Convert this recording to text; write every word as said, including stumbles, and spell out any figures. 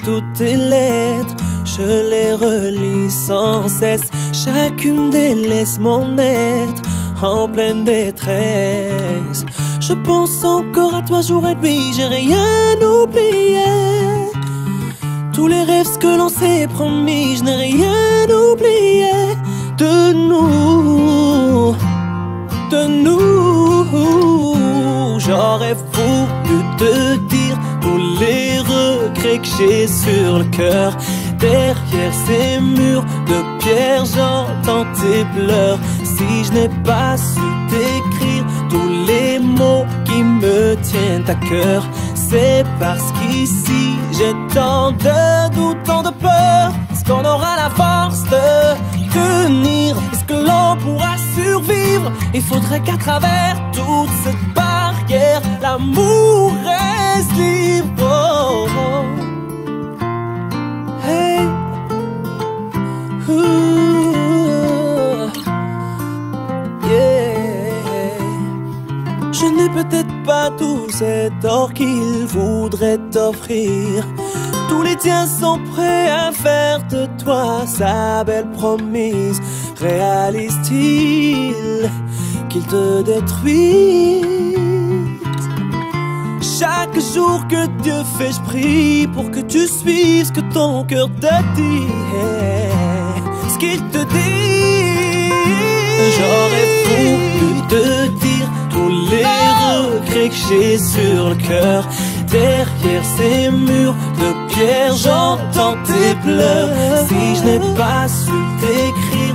toutes tes lettres, je les relis sans cesse. Chacune des laisse mon être en pleine détresse. Je pense encore à toi jour et nuit, j'ai rien oublié. Tous les rêves que l'on s'est promis, je n'ai rien oublié. De nous, de nous, j'aurais voulu te dire tous les regrets que j'ai sur le cœur. Derrière ces murs de pierre, j'entends tes pleurs. Si je n'ai pas su t'écrire tous les mots qui me tiennent à cœur, c'est parce qu'ici j'ai tant de doutes, tant de peur. Est-ce qu'on aura la force de tenir? Est-ce que l'on pourra survivre? Il faudrait qu'à travers toute cette barrière, l'amour reste libre. Oh, oh. Hey. Ooh. Yeah. Je n'ai peut-être pas tout cet or qu'il voudrait t'offrir. Tous les tiens sont prêts à faire de toi sa belle promise. Réalise-t-il qu'il te détruise? Chaque jour que Dieu fait, je prie pour que tu suives ce que ton cœur te dit. Ce qu'il te dit. J'aurais voulu te dire tous les regrets que j'ai sur le cœur. Derrière ces murs de pierre, j'entends tes pleurs. Si je n'ai pas su t'écrire